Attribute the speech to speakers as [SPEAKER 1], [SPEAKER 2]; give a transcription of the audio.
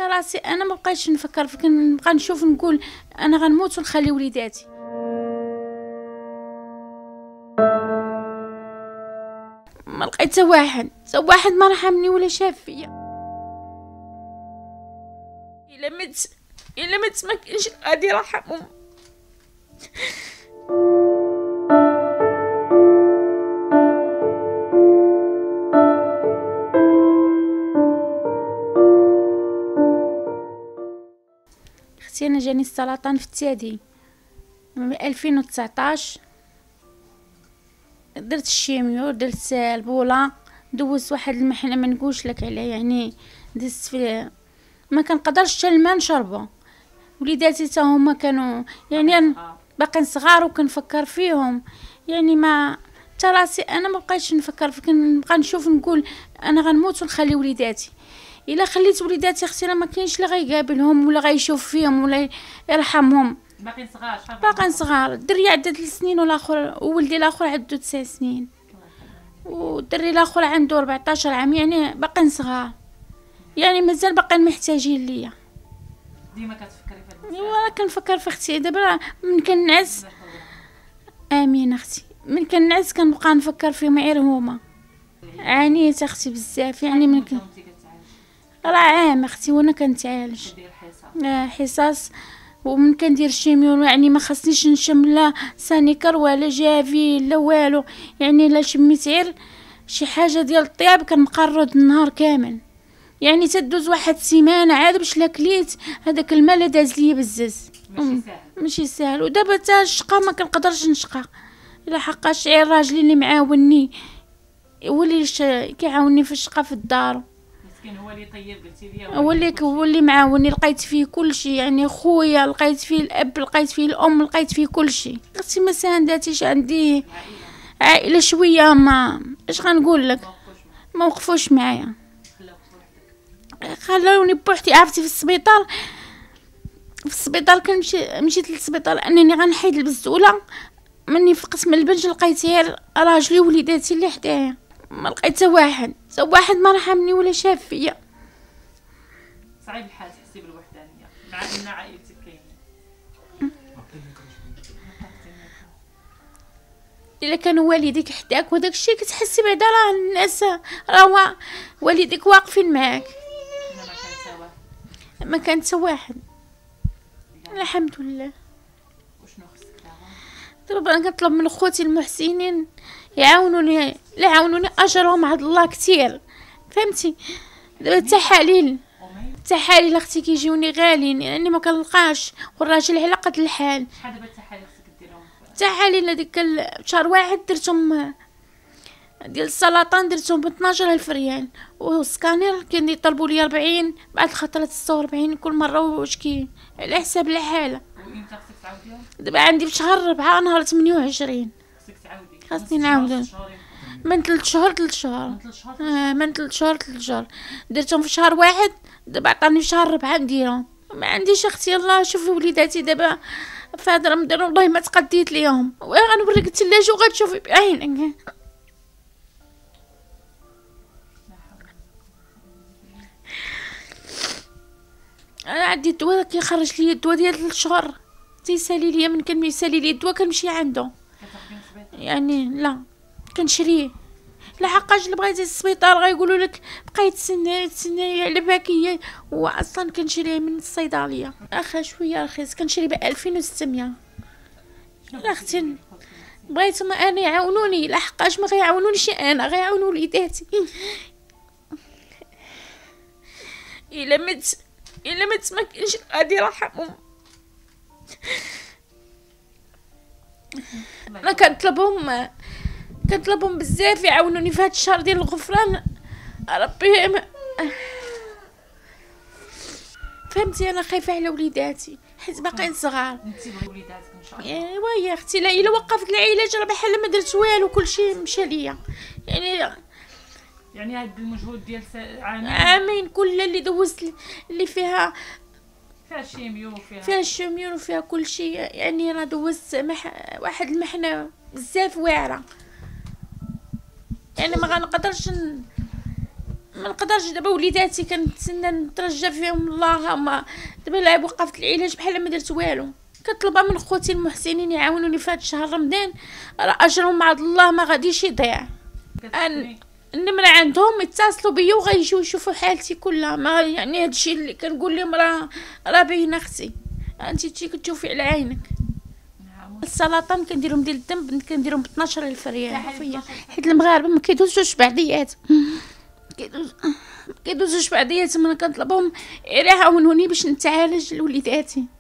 [SPEAKER 1] حتى راسي انا ما بقيتش نفكر فيك، نبقى نشوف نقول انا غنموت ونخلي وليداتي. ما لقيت حتى واحد ما رحمني ولا شاف فيا. الا مت ما كاينش غادي يرحمهم. اختي انا جاني السرطان في الثدي من 2019، درت الشيميو، درت البوله، دوزت واحد المحنه ما نقولش لك عليه، يعني دزت فيه ما كنقدرش حتى الماء نشربه. وليداتي حتى هما كانوا يعني أنا باقين صغار وكنفكر فيهم، يعني ما حتى راسي انا ما بقيتش نفكر فيك، نبقى نشوف نقول انا غنموت ونخلي وليداتي. الا خليت وليداتي اختي راه ما كاينش لا غيقابلهم ولا غيشوف فيهم ولا يرحمهم. باقين صغار. الدري عنده 3 سنين والاخر وولدي الاخر عنده 9 سنين والدري الاخر عنده 14 عام، يعني باقين صغار، يعني مازال باقين محتاجين ليا.
[SPEAKER 2] ديما كتفكري في هذا؟
[SPEAKER 1] ايوا كنفكر في اختي دابا من كنعس. امين اختي، من كنعس كنبقى نفكر فيهم غير هما. عانيت اختي بزاف، يعني من راه عام اختي وانا كنتعالج حصص ومن كندير الشيميو، يعني ما خصنيش نشم لا سانيكر ولا جافيل لا والو، يعني لا شميت غير شي حاجه ديال الطياب كنقرض النهار كامل، يعني تدوز واحد سيمانه عاد باش لا كليت هذاك الماء لا داز ليا بزاز. ماشي ساهل. ودابا حتى الشقا ما كنقدرش نشقى، الا حقاش غير راجلي اللي معاونني هو اللي كيعاونني في الشقا في الدار،
[SPEAKER 2] مسكين هو اللي طيب قلتي لي،
[SPEAKER 1] هو اللي معاوني، لقيت فيه كل شيء، يعني خويا لقيت فيه الاب، لقيت فيه الام، لقيت فيه كل شيء. اختي ما سانداتيش، عندي عائله شويه ما اش غنقول لك، ما وقفوش معايا، خلوني بوحدي. عرفتي في السبيطار مشيت للسبيطار انني غنحيد البزوله، مني في قسم البنج لقيت غير راجلي ووليداتي اللي حدايا، ما لقيت حتى واحد ما رحمني ولا شاف فيا.
[SPEAKER 2] صعيب الحال تحسي بالوحدانيه مع ان عائلتك كاينين.
[SPEAKER 1] الا كانوا والديك حداك وداك الشيء كتحسي بعدا راه الناس راه والديك واقفين معاك. ما كان حتى واحد الحمد لله.
[SPEAKER 2] وشنو خصك
[SPEAKER 1] دابا انا كنطلب من خوتي المحسنين يعاونوني، لا يعاونوني اجرهم عند الله كثير، فهمتي؟ دابا التحاليل اختي كيجيوني غاليين، يعني ما كنلقاش، والراجل على قد الحال.
[SPEAKER 2] شحال دابا التحاليل خصك ديرهم؟
[SPEAKER 1] التحاليل هذيك شهر واحد درتهم ديال السرطان درتهم ب 12000 ريال، والسكانير كان يطلبوا لي 40 بعد خطرات 46 كل مره، واش كي على حساب الحاله.
[SPEAKER 2] وامتى خصك تعاوديهم؟
[SPEAKER 1] دابا عندي في شهر 4 نهار 28
[SPEAKER 2] خصك تعاودي.
[SPEAKER 1] خاصني نعاود من 3 شهور 3 شهور. من 3 شهور 3 شهور درتهم في شهر واحد، دابا عطاني في شهر 4 نديرهم. ما عنديش اختي، الله شوفي وليداتي دابا في هذا رمضان والله ما تقديت ليهم، غنوريك الثلاجه وغتشوفي بعينك. انا عندي الدواء كيخرج لي الدواء ديال 3 شهور، تيسالي لي من كان يسالي لي الدواء كنمشي عنده، يعني لا كنشريه. لحقاش اللي بغيتي السبيطار غيقولوا لك بقاي تسناي على باكيه، واصلا كنشريه من الصيدليه اخا شويه رخيص، كنشري ب 2600. لا اختي بغيتهم انا يعاونوني، لحقاش ما غيعاونونيش انا، غيعاونوا وليداتي. الا مت ما كاينش غادي يرحمهم. انا كنطلبهم بزاف يعاونوني في هذا الشهر ديال الغفران، ربي فهمتي؟ انا خايفه على وليداتي حيت باقيين صغار.
[SPEAKER 2] انتي بغي وليداتك ان شاء الله.
[SPEAKER 1] ايوا يا اختي، لا الا وقفت العلاج راه بحال ما درت والو، كلشي مشى ليا،
[SPEAKER 2] يعني هاد المجهود ديال
[SPEAKER 1] عامين كل اللي دوزت اللي فيها
[SPEAKER 2] الشيميو
[SPEAKER 1] فيها الشيميو وفيها كل شيء، يعني راه دوزت واحد المحنه بزاف واعره، يعني ما غنقدرش ما نقدرش دابا وليداتي كنتسنى نترجى فيهم الله، هما دابا لا وقفت العلاج بحال ما درت والو. كنطلبها من خوتي المحسنين يعاونوني في هذا الشهر رمضان، راه اجرهم مع الله ما غاديش يضيع. النمرة عندهم يتصلوا بيا وغيجيو يشوفوا حالتي كلها، ما يعني هادشي اللي كنقول لهم راه باينه اختي، انت كتشوفي على عينك. السلطه كنديرهم ديال الدم كنديرهم ب 12,000 ريال حيت المغاربه ما كيدوزوش بعضيات، كيدوزوش بعضيات. من كنطلبهم غير يعاونوني باش نتعالج لوليداتي.